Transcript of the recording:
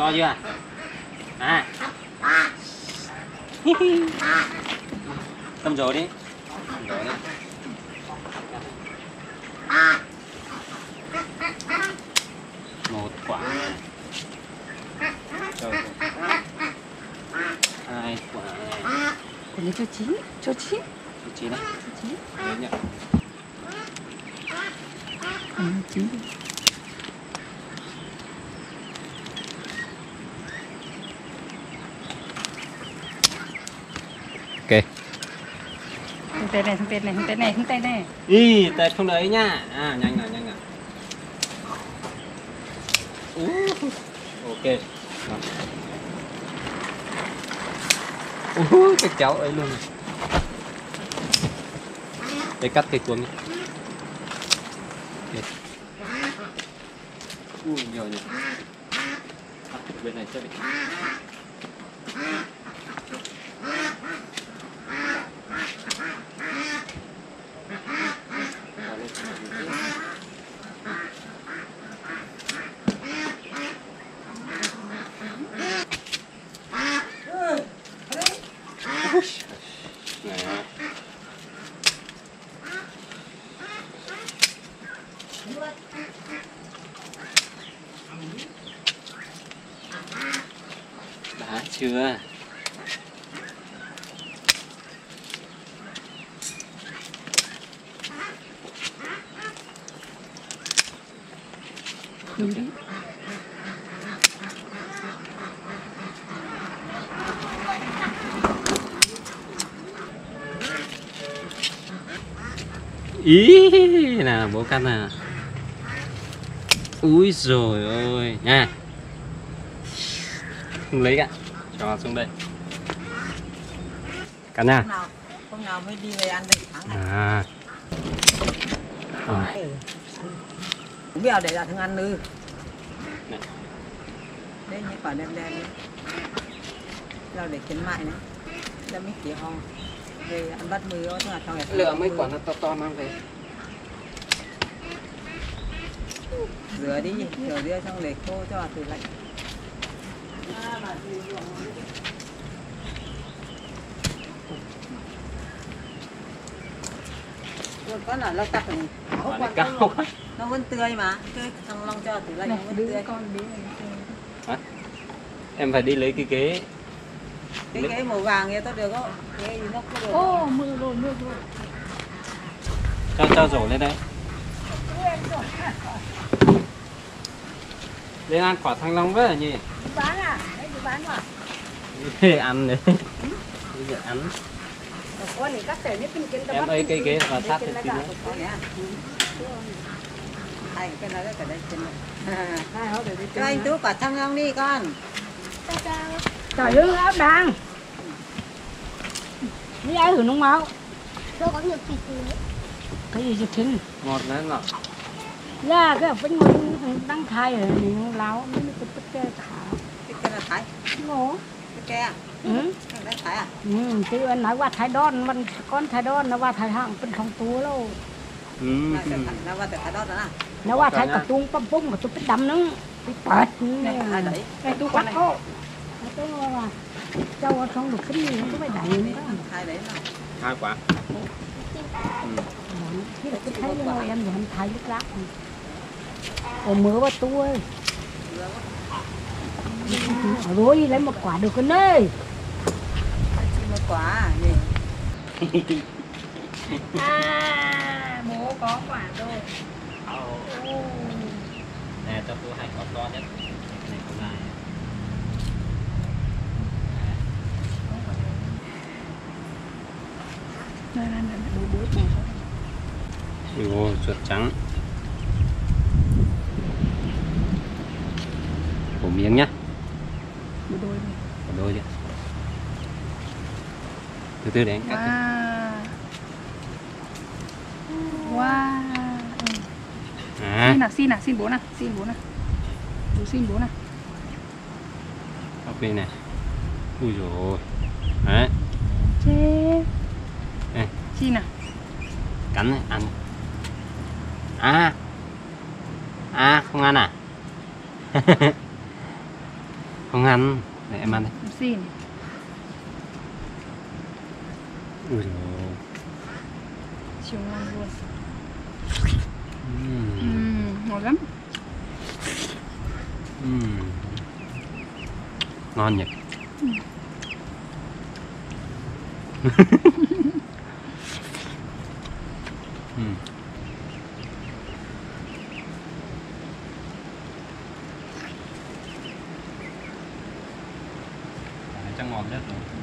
to chưa? À. Cầm rổ đi. Cầm rổ đi. Một quả. Rồi. Hai quả. Còn lấy cho chín, cho chín. Cho chín đấy. Cho chín. Đấy nhỉ. Chín. Ok. Thằng tên này, thằng tên này, thằng tên này, thằng tên này. Ý, tết không đấy nhá. À, nhanh nào, nhanh nào. Ok. Cái cháu ấy luôn này. Để cắt cái cuống đi. Nhiều nhỉ. Bên này chơi. Đã chưa? Đúng đấy. Ý nào bố cắt nào. Úi rồi ôi nha. Không lấy cả. Cho xuống đây. Cắt nha. Hôm nào mới đi về ăn được tháng này. À. Rồi. Cũng biết để ra thằng ăn ư. Này. Đây những quả đen đen đi. Rau để khuyến mại này. Ra mấy kia ho. Về ăn bắt mười thôi, nhưng mà trong này Lựa mấy quả nó to to mang về. rửa đi, rửa đưa xong để khô cho vào tủ lạnh. Rồi có là lau tắt rồi. Quả này cao quá. Nó vẫn tươi mà, tươi xong long cho vào tủ lạnh nó vẫn tươi. Con đi. Hả? Em phải đi lấy cái ghế. Cái màu vàng kia tốt được không? Cái gì nó có được. Ô, mưa rồi, mưa rồi. Cho rổ lên đây. Lên ăn quả thanh long với nhỉ? Bán à? Đấy, bán à? Ăn đấy. Bây giờ ăn. Con này cắt tẻ nhất kinh kinh. Em ơi cái ghế là sát thêm tí nữa. Anh cái này cái đây trên này. Cho anh Tú quả thanh long đi con. Trời ơi, áo đàn. Đi ai hưởng nông máu. Tôi có nhiều thịt nữa. Cái gì thịt? Ngọt đấy nọ. Dạ, cái bánh ngồi đang thay rồi, mình láo, nó cái cái thả. Cái là thái. Ngố. Cái à? Ừ. Cái thái à? Chứ anh nói qua Thái Đon, mình con Thái Đon nó qua Thái Hạngเป็นของตัวแล้ว Nó qua từ thái đót đó à? แล้วว่าไทยกระตุงปั๊มปุ้งกระตุงเป็นดำนึงไปเปิดนี่ Thái đấy. ไอ้ตู้วัดโก้แล้วก็ว่าเจ้าช่องลูกขึ้นนี่ก็ไม่ได้นี่ก็ Thái đấy là. Hai quả. ที่เราจะใช้ยังไงอันอย่างไทยลึกลับโอ้มือว่าตัวrồi lấy một quả được con ơi. Chỉ một quả gì? À, bố có quả rồi. Nè cho tôi hai quả to nhất. Này còn lại. Ồ, chuột trắng. Một miếng nhá. Một đôi đi. Một đôi đi. Từ từ để anh cắt. Wow. À. Xin bố nào, xin bố nào. Bố xin bố nào. Ok này. Ui dồi. Đấy. Chết. Đây. Xin nào. Cắn này, ăn. À. À, không ăn à? Không ăn, để em ăn đi. Em xin. Ui dồi. Siêu ngon luôn. Ngon lắm. Ngon nhỉ. Chắc ngon nhất rồi.